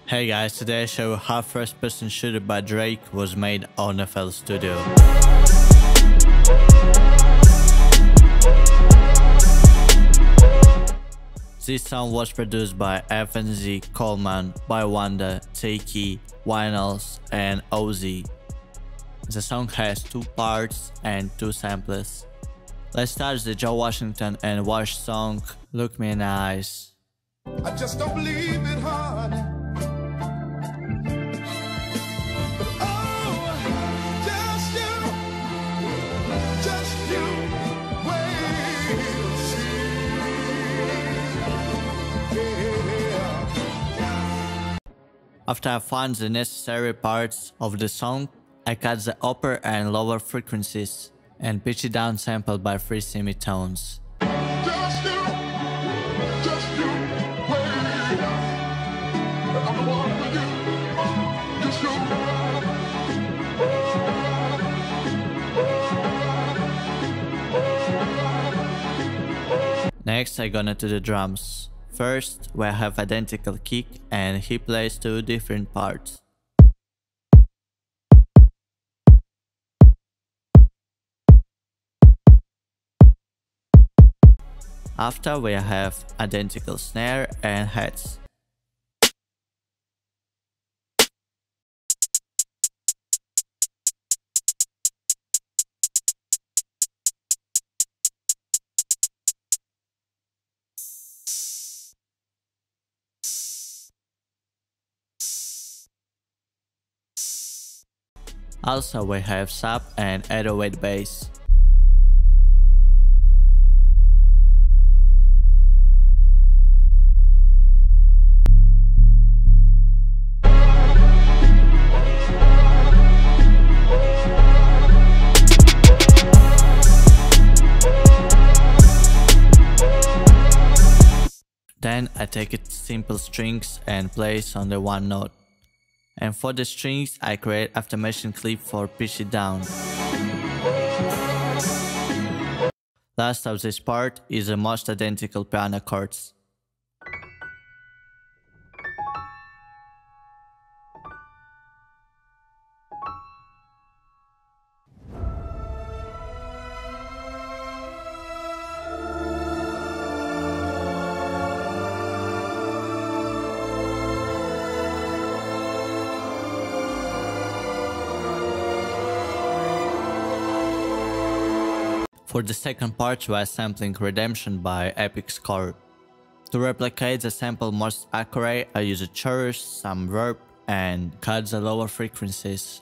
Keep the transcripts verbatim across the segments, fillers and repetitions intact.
Hey guys, today I show how first person shooter by Drake was made on F L Studio. This song was produced by F N Z, Coleman, by Wanda, j.cole, Vinyls, and O Z. The song has two parts and two samples. Let's start the Joe Washington and Wash song, Look Me in the Eyes. I just don't believe it hard. Oh, just you, just you, wait and see. Yeah. After I found the necessary parts of the song, I cut the upper and lower frequencies and pitch it down sampled by three semitones. Just you, just you, wait. I'm the one for you, just you. Next I gonna do the drums. First, we have identical kick and he plays two different parts. After we have identical snare and hats. Also we have sub and eight oh eight bass. Then I take it simple strings and place on the one note. And for the strings I create automation clip for pitch it down. Last of this part is the most identical piano chords. For the second part we are sampling Redemption by Epic Score. To replicate the sample most accurate, I use a chorus, some verb, and cut the lower frequencies.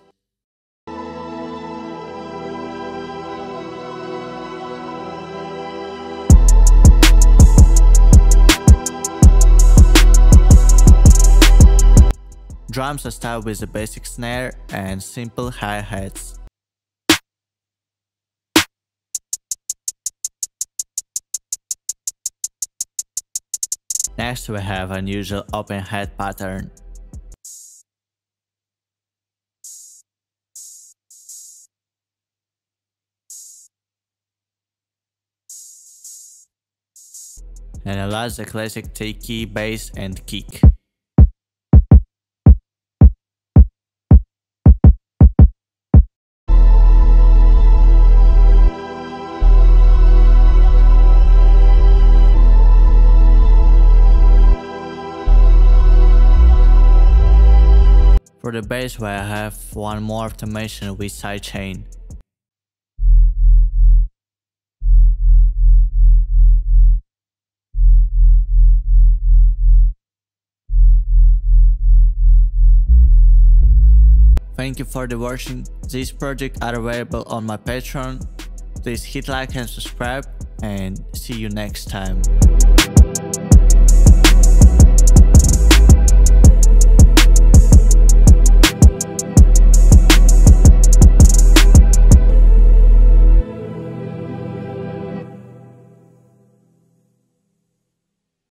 Drums I start with a basic snare and simple hi-hats. Next we have unusual open hat pattern. And last the classic j.cole bass and kick. For the bass where I have one more automation with sidechain. Thank you for the watching. These projects are available on my Patreon. Please hit like and subscribe and see you next time.